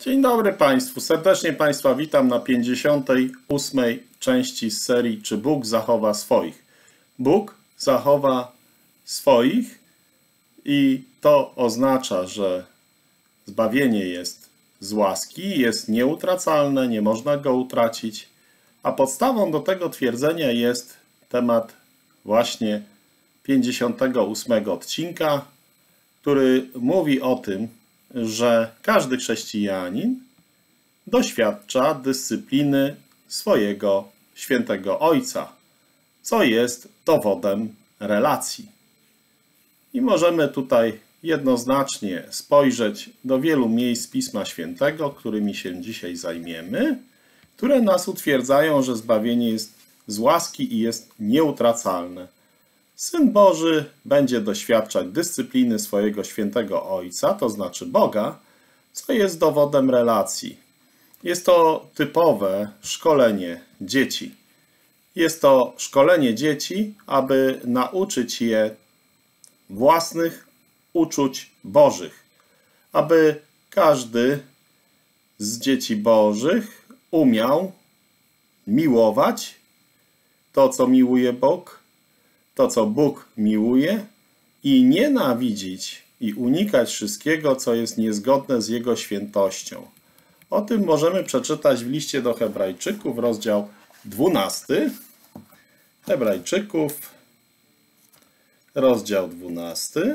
Dzień dobry Państwu. Serdecznie Państwa witam na 58. części z serii Czy Bóg zachowa swoich? Bóg zachowa swoich i to oznacza, że zbawienie jest z łaski, jest nieutracalne, nie można go utracić, a podstawą do tego twierdzenia jest temat właśnie 58 odcinka, który mówi o tym, że każdy chrześcijanin doświadcza dyscypliny swojego świętego Ojca, co jest dowodem relacji. I możemy tutaj jednoznacznie spojrzeć do wielu miejsc Pisma Świętego, którymi się dzisiaj zajmiemy, które nas utwierdzają, że zbawienie jest z łaski i jest nieutracalne. Syn Boży będzie doświadczać dyscypliny swojego świętego Ojca, to znaczy Boga, co jest dowodem relacji. Jest to typowe szkolenie dzieci. Jest to szkolenie dzieci, aby nauczyć je własnych uczuć Bożych. Aby każdy z dzieci Bożych umiał miłować to, co miłuje Bóg, to, co Bóg miłuje, i nienawidzić i unikać wszystkiego, co jest niezgodne z Jego świętością. O tym możemy przeczytać w liście do Hebrajczyków, rozdział 12. Hebrajczyków, rozdział 12.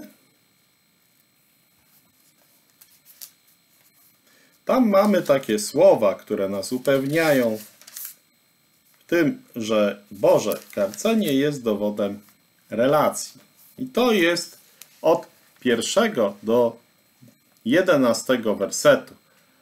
Tam mamy takie słowa, które nas upewniają w tym, że Boże karcenie jest dowodem relacji. I to jest od 1 do 11 wersetu.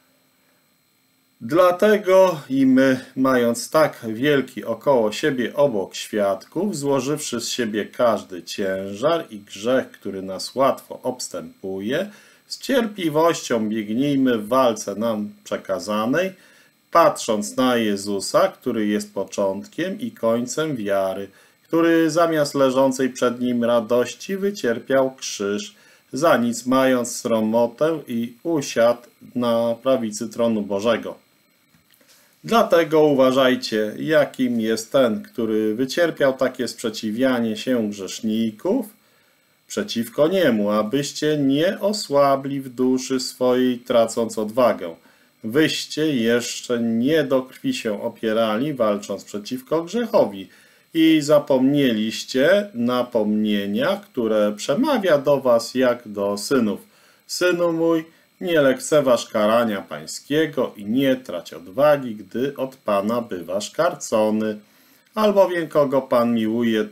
Dlatego i my, mając tak wielki około siebie obłok świadków, złożywszy z siebie każdy ciężar i grzech, który nas łatwo obstępuje, z cierpliwością biegnijmy w walce nam przekazanej, patrząc na Jezusa, który jest początkiem i końcem wiary, który zamiast leżącej przed Nim radości wycierpiał krzyż, za nic mając sromotę i usiadł na prawicy tronu Bożego. Dlatego uważajcie, jakim jest ten, który wycierpiał takie sprzeciwianie się grzeszników przeciwko Niemu, abyście nie osłabli w duszy swojej, tracąc odwagę. Wyście jeszcze nie do krwi się opierali, walcząc przeciwko grzechowi, i zapomnieliście napomnienia, które przemawia do was jak do synów. Synu mój, nie lekceważ karania pańskiego i nie trać odwagi, gdy od Pana bywasz karcony. Albowiem kogo Pan miłuje,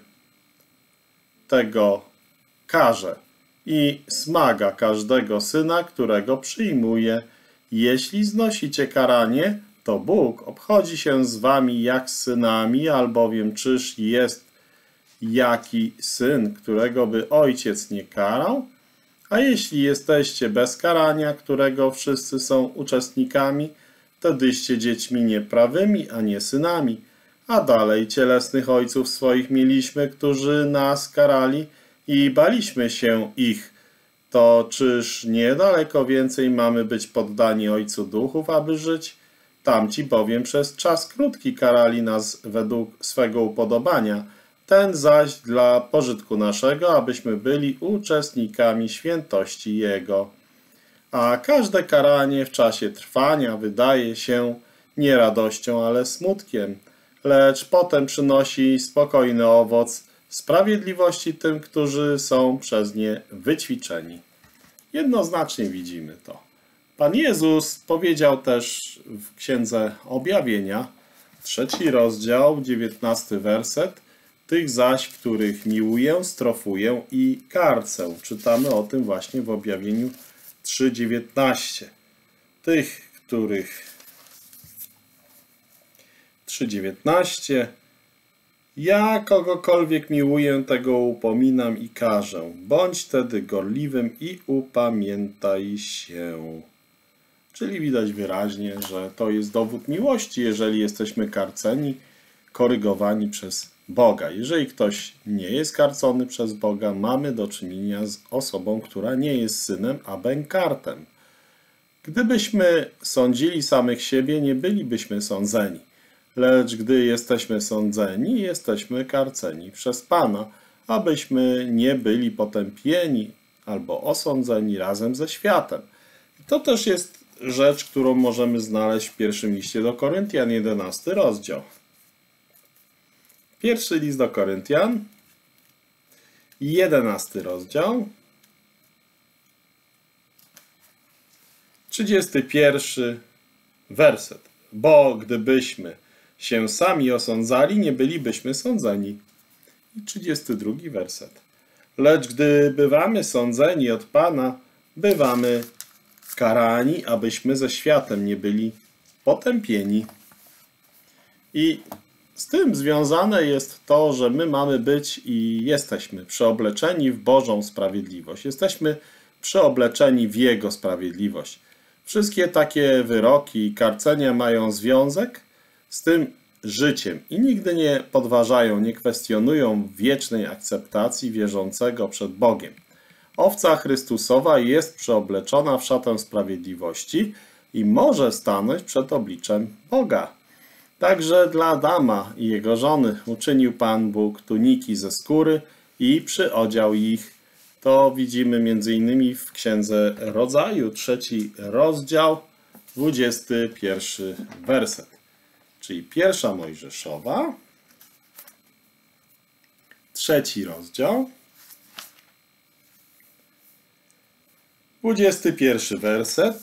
tego karze i smaga każdego syna, którego przyjmuje. Jeśli znosicie karanie, to Bóg obchodzi się z wami jak z synami, albowiem czyż jest jaki syn, którego by ojciec nie karał? A jeśli jesteście bez karania, którego wszyscy są uczestnikami, wtedyście dziećmi nieprawymi, a nie synami. A dalej cielesnych ojców swoich mieliśmy, którzy nas karali i baliśmy się ich. To czyż nie daleko więcej mamy być poddani Ojcu Duchów, aby żyć? Tamci bowiem przez czas krótki karali nas według swego upodobania, ten zaś dla pożytku naszego, abyśmy byli uczestnikami świętości Jego. A każde karanie w czasie trwania wydaje się nie radością, ale smutkiem, lecz potem przynosi spokojny owoc sprawiedliwości tym, którzy są przez nie wyćwiczeni. Jednoznacznie widzimy to. Pan Jezus powiedział też w Księdze Objawienia, 3 rozdział, 19 werset, tych zaś, których miłuję, strofuję i karcę. Czytamy o tym właśnie w Objawieniu 3:19. Tych, których 3:19. Ja kogokolwiek miłuję, tego upominam i karzę. Bądź tedy gorliwym i upamiętaj się. Czyli widać wyraźnie, że to jest dowód miłości, jeżeli jesteśmy karceni, korygowani przez Boga. Jeżeli ktoś nie jest karcony przez Boga, mamy do czynienia z osobą, która nie jest synem, a bękartem. Gdybyśmy sądzili samych siebie, nie bylibyśmy sądzeni. Lecz gdy jesteśmy sądzeni, jesteśmy karceni przez Pana, abyśmy nie byli potępieni albo osądzeni razem ze światem. To też jest rzecz, którą możemy znaleźć w pierwszym liście do Koryntian, 11 rozdział. Pierwszy list do Koryntian, 11 rozdział, 31 werset. Bo gdybyśmy się sami osądzali, nie bylibyśmy sądzeni. I 32 werset. Lecz gdy bywamy sądzeni od Pana, bywamy karani, abyśmy ze światem nie byli potępieni. I z tym związane jest to, że my mamy być i jesteśmy przeobleczeni w Bożą sprawiedliwość. Jesteśmy przeobleczeni w Jego sprawiedliwość. Wszystkie takie wyroki i karcenia mają związek z tym życiem i nigdy nie podważają, nie kwestionują wiecznej akceptacji wierzącego przed Bogiem. Owca Chrystusowa jest przeobleczona w szatę sprawiedliwości i może stanąć przed obliczem Boga. Także dla Adama i jego żony uczynił Pan Bóg tuniki ze skóry i przyodział ich. To widzimy m.in. w Księdze Rodzaju, 3 rozdział, 21 werset. Czyli 1 Mojżeszowa, 3 rozdział, 21 werset.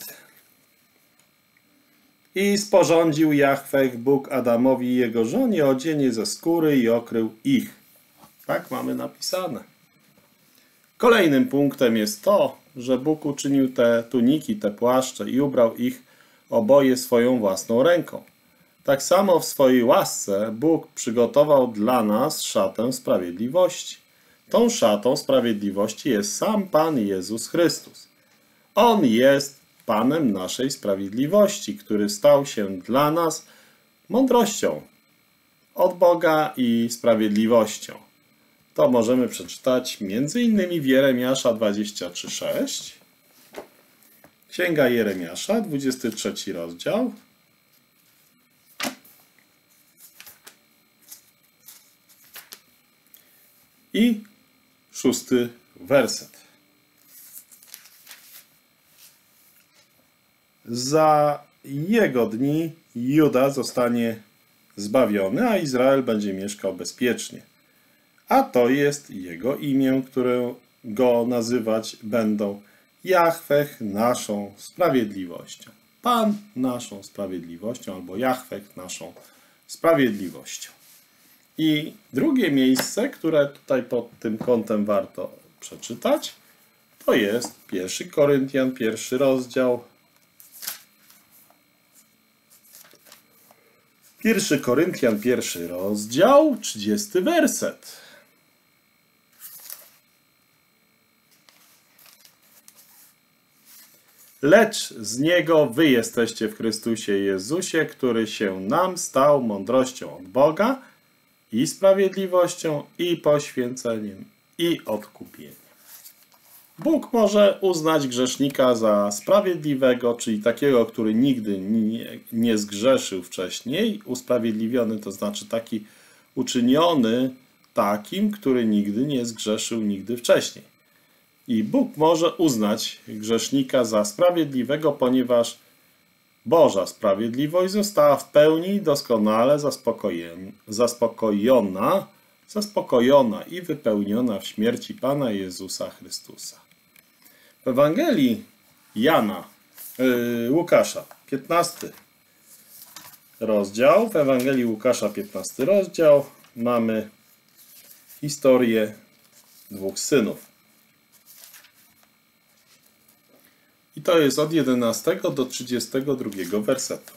I sporządził Jahweh Bóg Adamowi i jego żonie odzienie ze skóry i okrył ich. Tak mamy napisane. Kolejnym punktem jest to, że Bóg uczynił te tuniki, te płaszcze i ubrał ich oboje swoją własną ręką. Tak samo w swojej łasce Bóg przygotował dla nas szatę sprawiedliwości. Tą szatą sprawiedliwości jest sam Pan Jezus Chrystus. On jest Panem naszej sprawiedliwości, który stał się dla nas mądrością od Boga i sprawiedliwością. To możemy przeczytać m.in. w Jeremiasza 23:6. Księga Jeremiasza, 23 rozdział. I 6 werset. Za jego dni Juda zostanie zbawiony, a Izrael będzie mieszkał bezpiecznie. A to jest jego imię, które go nazywać będą Jahweh naszą sprawiedliwością. Pan naszą sprawiedliwością, albo Jahweh naszą sprawiedliwością. I drugie miejsce, które tutaj pod tym kątem warto przeczytać, to jest 1 Koryntian, 1 rozdział. 1 Koryntian, 1 rozdział, 30 werset. Lecz z Niego wy jesteście w Chrystusie Jezusie, który się nam stał mądrością od Boga i sprawiedliwością, i poświęceniem, i odkupieniem. Bóg może uznać grzesznika za sprawiedliwego, czyli takiego, który nigdy nie zgrzeszył wcześniej. Usprawiedliwiony to znaczy taki uczyniony takim, który nigdy nie zgrzeszył nigdy wcześniej. I Bóg może uznać grzesznika za sprawiedliwego, ponieważ Boża sprawiedliwość została w pełni doskonale zaspokojona i wypełniona w śmierci Pana Jezusa Chrystusa. W Ewangelii Łukasza, 15 rozdział, w Ewangelii Łukasza, 15 rozdział, mamy historię dwóch synów. I to jest od 11 do 32 wersetu.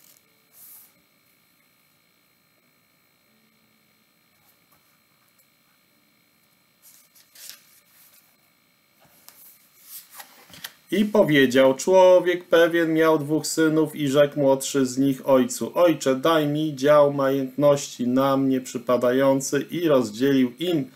I powiedział, człowiek pewien miał dwóch synów i rzekł młodszy z nich ojcu, ojcze, daj mi dział majątności nam nieprzypadający i rozdzielił im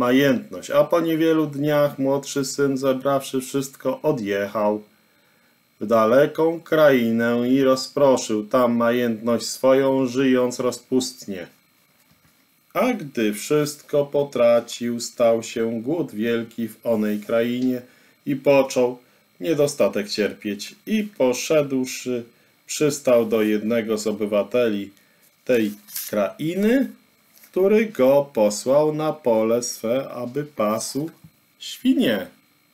majętność. A po niewielu dniach młodszy syn, zebrawszy wszystko, odjechał. w daleką krainę i rozproszył tam majętność swoją, żyjąc rozpustnie. A gdy wszystko potracił, stał się głód wielki w onej krainie i począł niedostatek cierpieć. I poszedłszy, przystał do jednego z obywateli tej krainy, który go posłał na pole swe, aby pasł świnie.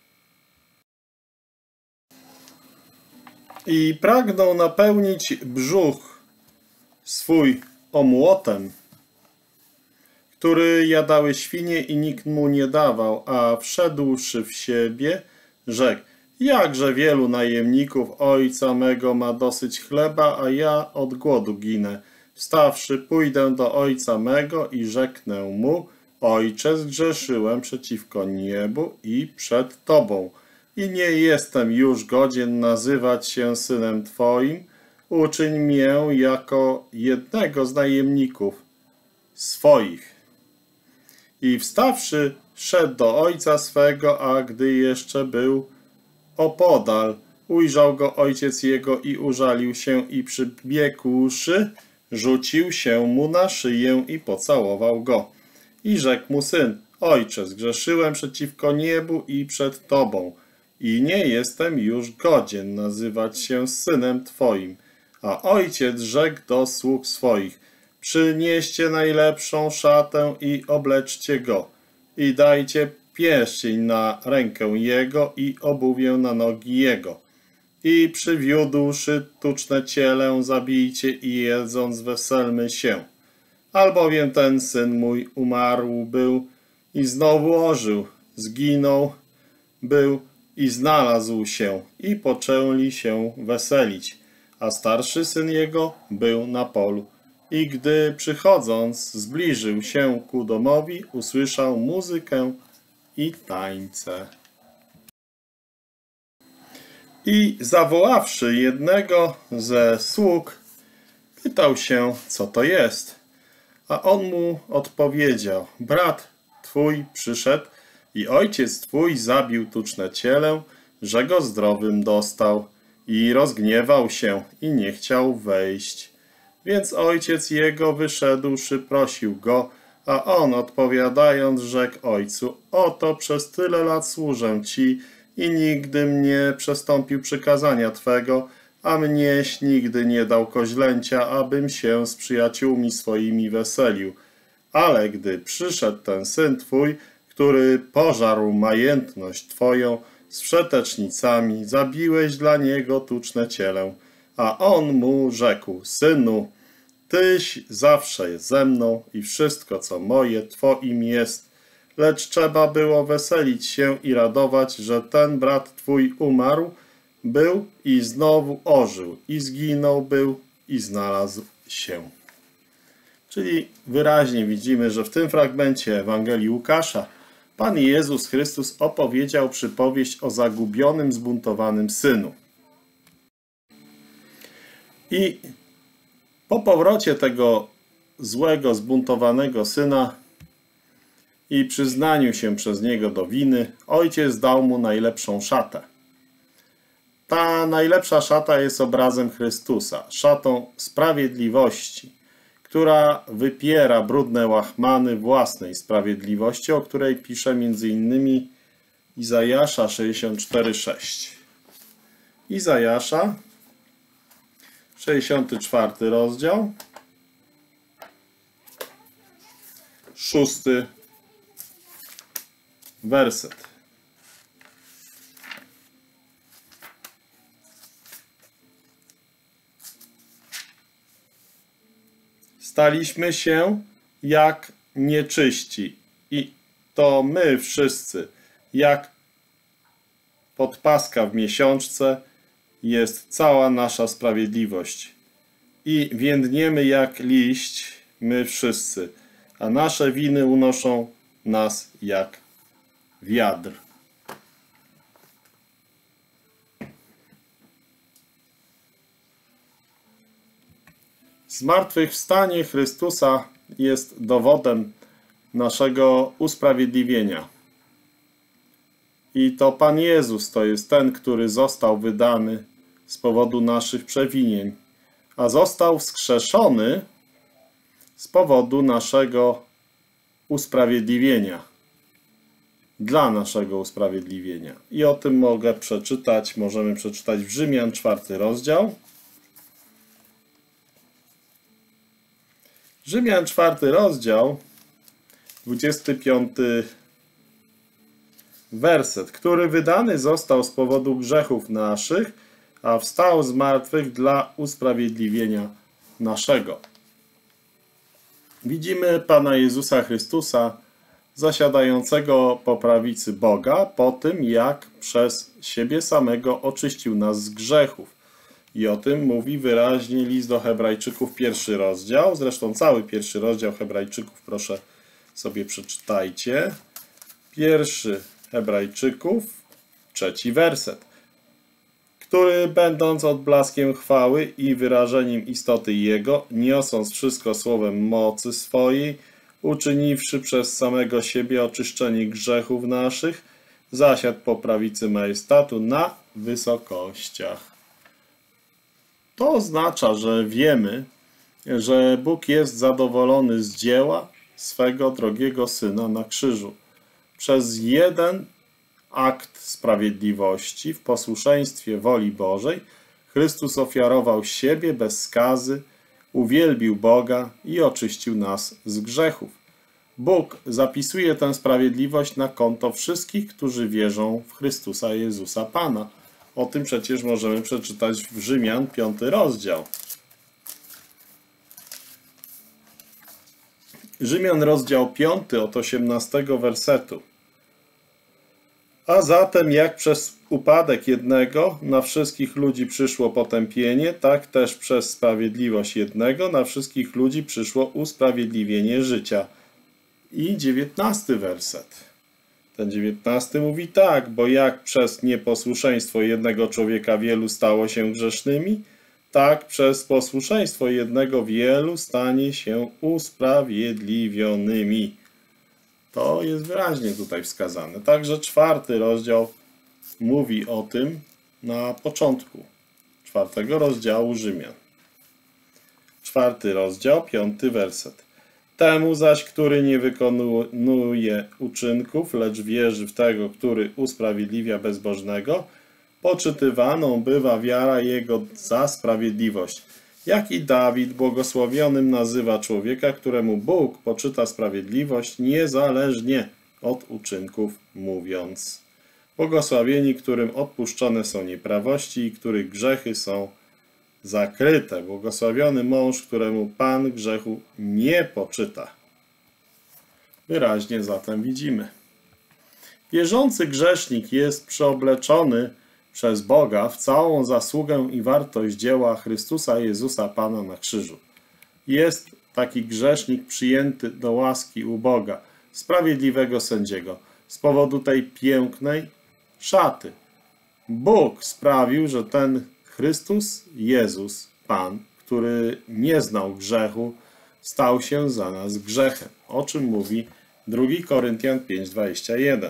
I pragnął napełnić brzuch swój omłotem, który jadały świnie i nikt mu nie dawał, a wszedłszy w siebie, rzekł: jakże wielu najemników ojca mego ma dosyć chleba, a ja od głodu ginę. Wstawszy, pójdę do ojca mego i rzeknę mu: Ojcze, zgrzeszyłem przeciwko niebu i przed Tobą i nie jestem już godzien nazywać się synem Twoim. Uczyń mię jako jednego z najemników swoich. I wstawszy, szedł do ojca swego, a gdy jeszcze był opodal, ujrzał go ojciec jego i użalił się i przybiegłszy, rzucił się mu na szyję i pocałował go. I rzekł mu syn: Ojcze, zgrzeszyłem przeciwko niebu i przed Tobą i nie jestem już godzien nazywać się synem Twoim. A ojciec rzekł do sług swoich: przynieście najlepszą szatę i obleczcie go i dajcie pierścień na rękę jego i obuwię na nogi jego. I przywiódłszy tuczne cielę, zabijcie i jedząc weselmy się. Albowiem ten syn mój umarł był i znowu ożył, zginął był i znalazł się, i poczęli się weselić. A starszy syn jego był na polu. I gdy przychodząc zbliżył się ku domowi, usłyszał muzykę i tańce. I zawoławszy jednego ze sług, pytał się, co to jest. A on mu odpowiedział: brat twój przyszedł i ojciec twój zabił tuczne cielę, że go zdrowym dostał. I rozgniewał się i nie chciał wejść. Więc ojciec jego wyszedłszy prosił go, a on odpowiadając rzekł ojcu: oto przez tyle lat służę ci i nigdy nie przestąpił przykazania twego, a mnieś nigdy nie dał koźlęcia, abym się z przyjaciółmi swoimi weselił. Ale gdy przyszedł ten syn twój, który pożarł majętność twoją z wszetecznicami, zabiłeś dla niego tuczne cielę. A on mu rzekł: synu, tyś zawsze ze mną i wszystko, co moje, twoim jest. Lecz trzeba było weselić się i radować, że ten brat twój umarł był i znowu ożył, i zginął był i znalazł się. Czyli wyraźnie widzimy, że w tym fragmencie Ewangelii Łukasza Pan Jezus Chrystus opowiedział przypowieść o zagubionym, zbuntowanym synu. I po powrocie tego złego, zbuntowanego syna i przyznaniu się przez niego do winy, ojciec dał mu najlepszą szatę. Ta najlepsza szata jest obrazem Chrystusa, szatą sprawiedliwości, która wypiera brudne łachmany własnej sprawiedliwości, o której pisze m.in. Izajasza 64:6. Izajasza 64 rozdział, 6 werset. Staliśmy się jak nieczyści i to my wszyscy, jak podpaska w miesiączce, jest cała nasza sprawiedliwość. I więdniemy jak liść my wszyscy, a nasze winy unoszą nas jak wiatr. Zmartwychwstanie Chrystusa jest dowodem naszego usprawiedliwienia. I to Pan Jezus to jest ten, który został wydany z powodu naszych przewinień, a został wskrzeszony z powodu naszego usprawiedliwienia. Dla naszego usprawiedliwienia. I o tym możemy przeczytać w Rzymian 4 rozdział. Rzymian 4 rozdział, 25 werset, który wydany został z powodu grzechów naszych, a wstał z martwych dla usprawiedliwienia naszego. Widzimy Pana Jezusa Chrystusa zasiadającego po prawicy Boga po tym, jak przez siebie samego oczyścił nas z grzechów. I o tym mówi wyraźnie list do Hebrajczyków, 1 rozdział. Zresztą cały 1 rozdział Hebrajczyków, proszę sobie przeczytajcie. 1 Hebrajczyków, 3 werset. Który będąc odblaskiem chwały i wyrażeniem istoty Jego, niosąc wszystko słowem mocy swojej, uczyniwszy przez samego siebie oczyszczenie grzechów naszych, zasiadł po prawicy majestatu na wysokościach. To oznacza, że wiemy, że Bóg jest zadowolony z dzieła swego drogiego Syna na krzyżu. Przez jeden akt sprawiedliwości w posłuszeństwie woli Bożej Chrystus ofiarował siebie bez skazy, uwielbił Boga i oczyścił nas z grzechów. Bóg zapisuje tę sprawiedliwość na konto wszystkich, którzy wierzą w Chrystusa Jezusa Pana. O tym przecież możemy przeczytać w Rzymian 5 rozdział. Rzymian rozdział 5 od 18 wersetu. A zatem jak przez upadek jednego na wszystkich ludzi przyszło potępienie, tak też przez sprawiedliwość jednego na wszystkich ludzi przyszło usprawiedliwienie życia. I 19 werset. Ten 19 mówi tak, bo jak przez nieposłuszeństwo jednego człowieka wielu stało się grzesznymi, tak przez posłuszeństwo jednego wielu stanie się usprawiedliwionymi. To jest wyraźnie tutaj wskazane. Także 4 rozdział mówi o tym na początku 4 rozdziału Rzymian. 4 rozdział, 5 werset. Temu zaś, który nie wykonuje uczynków, lecz wierzy w tego, który usprawiedliwia bezbożnego, poczytywaną bywa wiara jego za sprawiedliwość. Jak i Dawid błogosławionym nazywa człowieka, któremu Bóg poczyta sprawiedliwość niezależnie od uczynków, mówiąc: błogosławieni, którym odpuszczone są nieprawości i których grzechy są zakryte. Błogosławiony mąż, któremu Pan grzechu nie poczyta. Wyraźnie zatem widzimy. Wierzący grzesznik jest przeobleczony przez Boga w całą zasługę i wartość dzieła Chrystusa Jezusa Pana na krzyżu. Jest taki grzesznik przyjęty do łaski u Boga, sprawiedliwego sędziego, z powodu tej pięknej szaty. Bóg sprawił, że ten Chrystus Jezus, Pan, który nie znał grzechu, stał się za nas grzechem. O czym mówi 2 Koryntian 5:21.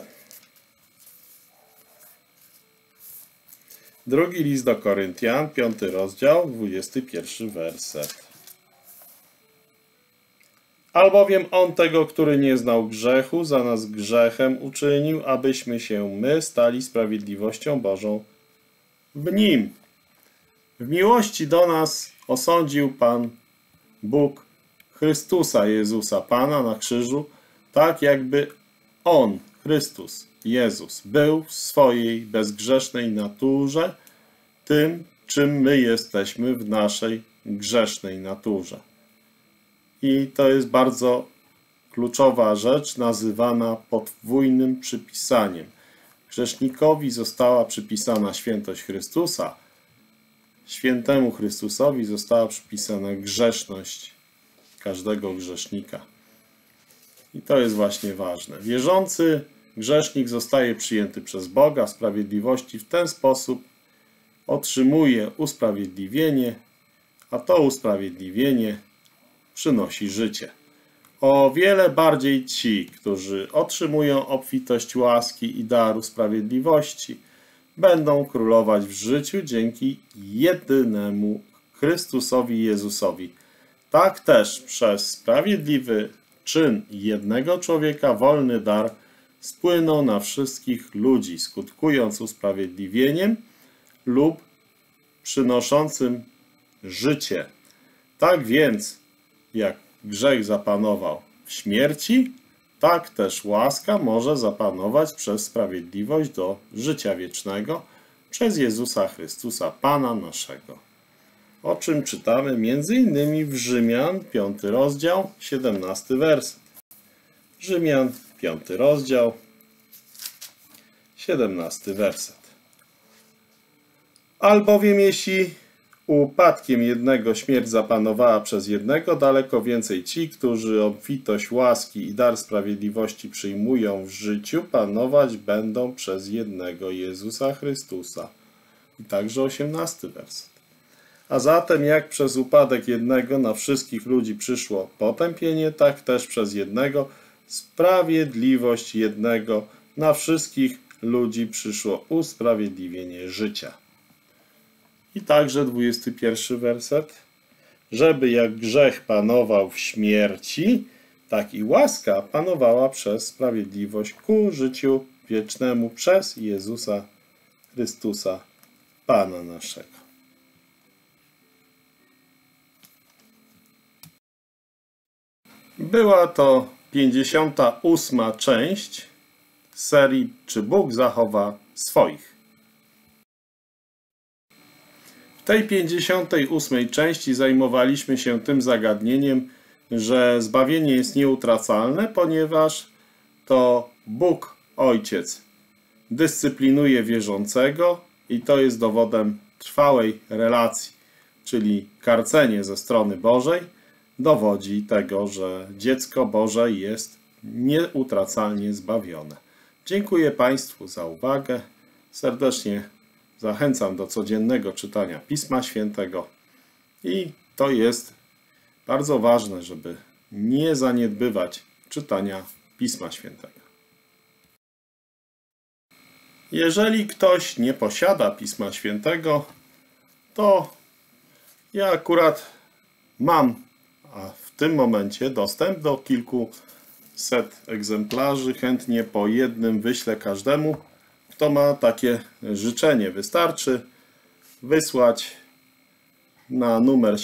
Drugi list do Koryntian, 5 rozdział, 21 werset. Albowiem On tego, który nie znał grzechu, za nas grzechem uczynił, abyśmy się my stali sprawiedliwością Bożą w Nim. W miłości do nas osądził Pan Bóg Chrystusa Jezusa Pana na krzyżu, tak jakby On, Chrystus, Jezus, był w swojej bezgrzesznej naturze tym, czym my jesteśmy w naszej grzesznej naturze. I to jest bardzo kluczowa rzecz, nazywana podwójnym przypisaniem. Grzesznikowi została przypisana świętość Chrystusa, świętemu Chrystusowi została przypisana grzeszność każdego grzesznika. I to jest właśnie ważne. Wierzący grzesznik zostaje przyjęty przez Boga w sprawiedliwości, w ten sposób otrzymuje usprawiedliwienie, a to usprawiedliwienie przynosi życie. O wiele bardziej ci, którzy otrzymują obfitość łaski i daru sprawiedliwości, będą królować w życiu dzięki jedynemu Chrystusowi Jezusowi. Tak też przez sprawiedliwy czyn jednego człowieka wolny dar spłynął na wszystkich ludzi, skutkując usprawiedliwieniem lub przynoszącym życie. Tak więc, jak grzech zapanował w śmierci, tak też łaska może zapanować przez sprawiedliwość do życia wiecznego przez Jezusa Chrystusa, Pana naszego. O czym czytamy m.in. w Rzymian, 5 rozdział, 17 werset. Rzymian, 5 rozdział, 17 werset. Albowiem jeśli upadkiem jednego śmierć zapanowała przez jednego, daleko więcej ci, którzy obfitość łaski i dar sprawiedliwości przyjmują w życiu, panować będą przez jednego Jezusa Chrystusa. I także 18 werset. A zatem jak przez upadek jednego na wszystkich ludzi przyszło potępienie, tak też przez jednego sprawiedliwość jednego na wszystkich ludzi przyszło usprawiedliwienie życia. I także 21 werset. Żeby jak grzech panował w śmierci, tak i łaska panowała przez sprawiedliwość ku życiu wiecznemu przez Jezusa Chrystusa, Pana naszego. Była to 58. część serii Czy Bóg zachowa swoich? W tej 58. części zajmowaliśmy się tym zagadnieniem, że zbawienie jest nieutracalne, ponieważ to Bóg Ojciec dyscyplinuje wierzącego i to jest dowodem trwałej relacji, czyli karcenie ze strony Bożej dowodzi tego, że dziecko Boże jest nieutracalnie zbawione. Dziękuję Państwu za uwagę. Serdecznie zachęcam do codziennego czytania Pisma Świętego i to jest bardzo ważne, żeby nie zaniedbywać czytania Pisma Świętego. Jeżeli ktoś nie posiada Pisma Świętego, to ja akurat mam w tym momencie dostęp do kilkuset egzemplarzy. Chętnie po jednym wyślę każdemu, kto ma takie życzenie. Wystarczy wysłać na numer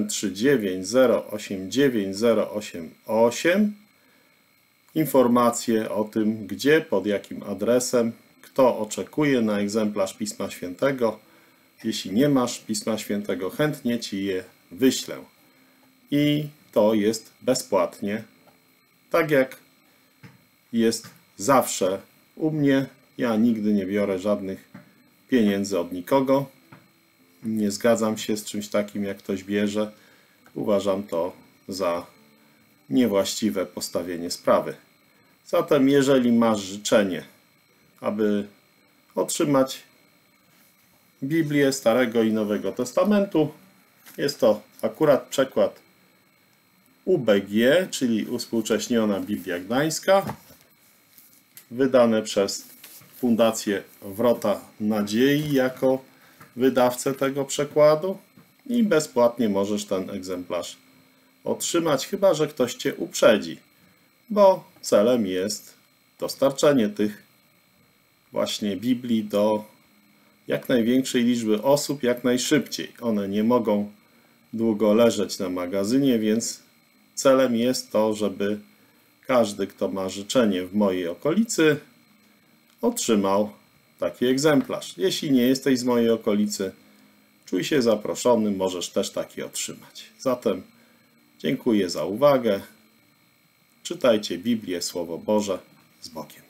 739089088 informacje o tym, gdzie, pod jakim adresem, kto oczekuje na egzemplarz Pisma Świętego. Jeśli nie masz Pisma Świętego, chętnie Ci je wyślę. I to jest bezpłatnie, tak jak jest zawsze u mnie. Ja nigdy nie biorę żadnych pieniędzy od nikogo. Nie zgadzam się z czymś takim, jak ktoś bierze. Uważam to za niewłaściwe postawienie sprawy. Zatem jeżeli masz życzenie, aby otrzymać Biblię Starego i Nowego Testamentu, jest to akurat przekład UBG, czyli Uspółcześniona Biblia Gdańska, wydane przez Fundację Wrota Nadziei jako wydawcę tego przekładu i bezpłatnie możesz ten egzemplarz otrzymać, chyba że ktoś Cię uprzedzi, bo celem jest dostarczenie tych właśnie Biblii do jak największej liczby osób jak najszybciej. One nie mogą długo leżeć na magazynie, więc celem jest to, żeby każdy, kto ma życzenie w mojej okolicy, otrzymał taki egzemplarz. Jeśli nie jesteś z mojej okolicy, czuj się zaproszony, możesz też taki otrzymać. Zatem dziękuję za uwagę. Czytajcie Biblię, Słowo Boże z Bogiem.